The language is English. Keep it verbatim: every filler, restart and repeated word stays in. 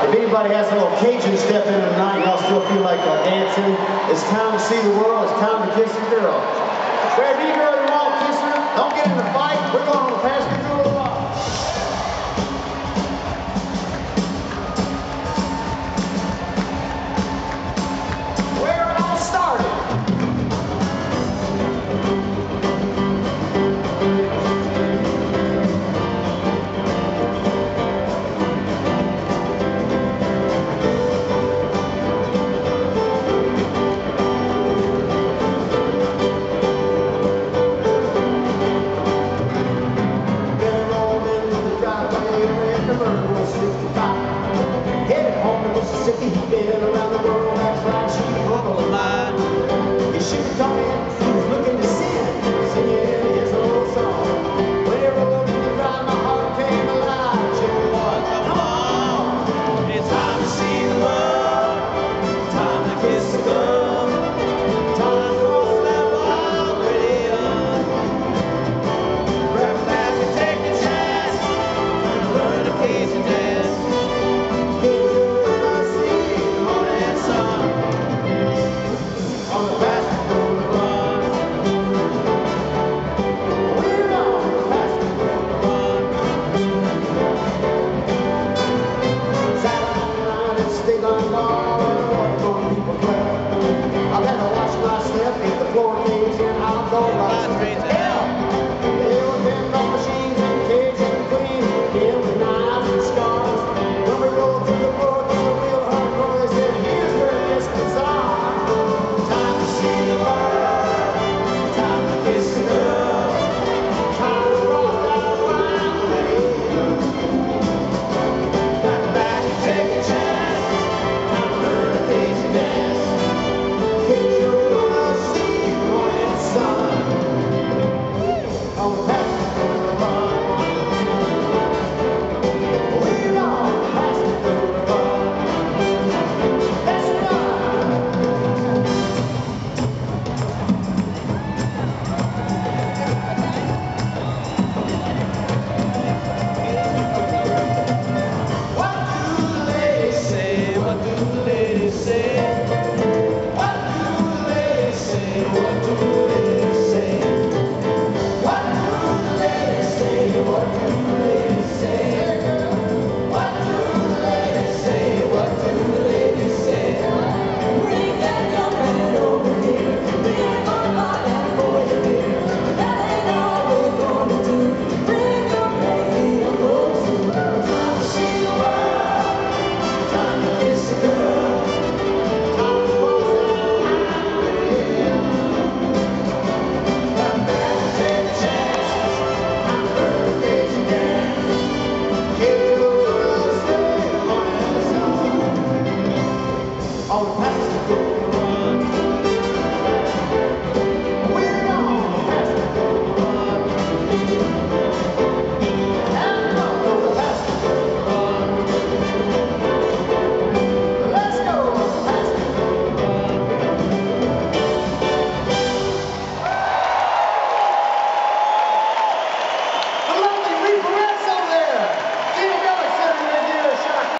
If anybody has a little Cajun step in it tonight, y'all still feel like uh, dancing, it's time to see the world, it's time to kiss the girl. Grab any girl you want, kiss her, don't get in the fight, we're going on the pass.